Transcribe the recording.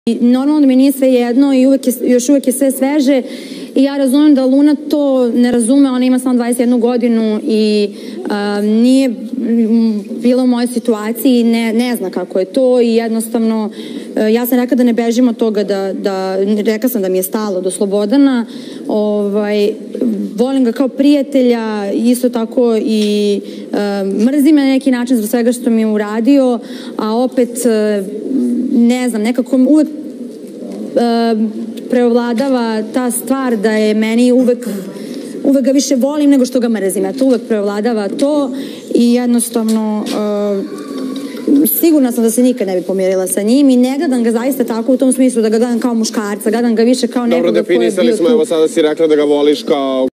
Normalno da mi nije sve jedno i još uvek je sve sveže i ja razumem da Luna to ne razume, ona ima samo 21 godinu i nije bila u mojoj situaciji, ne zna kako je to i jednostavno ja sam rekla da ne bežim od toga, rekla sam da mi je stalo do Slobodana, volim ga kao prijatelja, isto tako i mrzim me na neki način zbog svega što mi je uradio, a opet ne znam, nekako uvek preovladava ta stvar da je meni uvek ga više volim nego što ga mrzim. Eto, uvek preovladava to i jednostavno sigurna sam da se nikad ne bi pomirila sa njim i ne gledam ga zaista tako u tom smislu da ga gledam kao muškarca, gledam ga više kao nekoga ko je bio tu. Dobro, definisali smo, evo sada si rekla da ga voliš kao